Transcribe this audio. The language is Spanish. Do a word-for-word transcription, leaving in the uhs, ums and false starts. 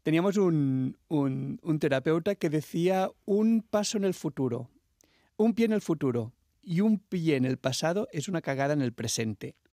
teníamos un, un, un terapeuta que decía un paso en el futuro, un pie en el futuro y un pie en el pasado es una cagada en el presente.